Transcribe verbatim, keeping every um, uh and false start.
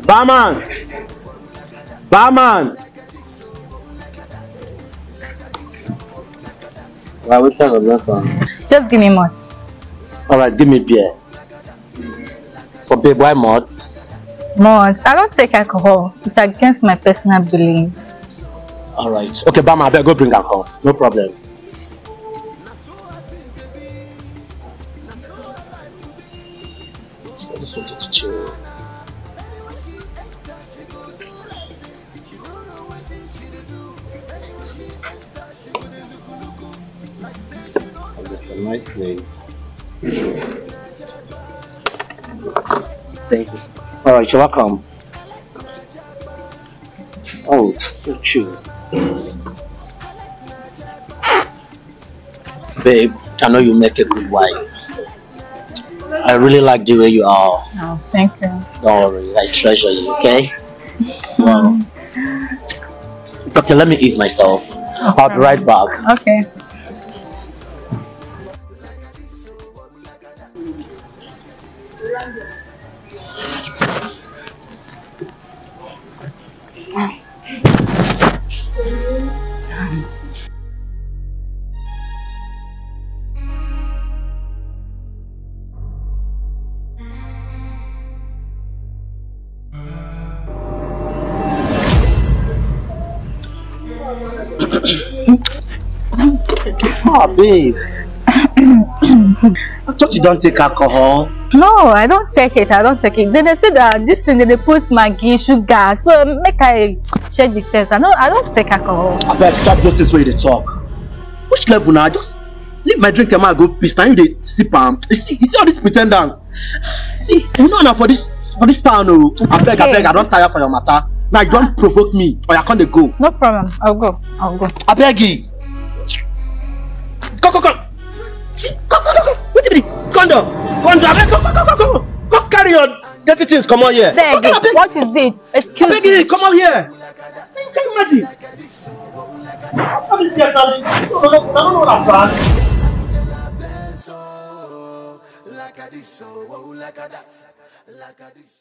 Barman! Barman! Well, which one of that one? Just give me malt. Alright, give me beer. For babe, why malt? Malt. I don't take alcohol. It's against my personal belief. Alright. Okay, Barman, I better go bring alcohol. No problem. I just wanted to chill. It's a nice place. Thank you. Alright, you're welcome. Oh, so chill. Babe, I know you make a good wife. I really like the way you are. Oh, thank you. Don't worry, I treasure you, okay? Well, it's okay, let me ease myself. Okay. I'll be right back. Okay. Oh, babe. I thought you don't take alcohol. No, I don't take it. I don't take it. Then they say that this thing they put Maggi, sugar. So make I check the test. I know I don't take alcohol. I better stop those things where they talk. Which level now? Just leave my drink and I go piss. Now you they sip am. You see, you see all these pretenders. See, you know now for this for this town. Oh, I beg, I beg, I don't tire for your matter. Now you don't provoke me, or you can't go. No problem. I'll go. I'll go. I beg you. Go, go, go. Go, go, go, go. What did you do? Condom. Condom. I beg, go, go, go, go, go. Go carry your dirty things. Come on here. Beg. Go, go, what is it? Excuse me. I beg you. Come on here. Can you imagine? What is that, darling? I don't know what I'm doing. Like a this, so like a that, like a this.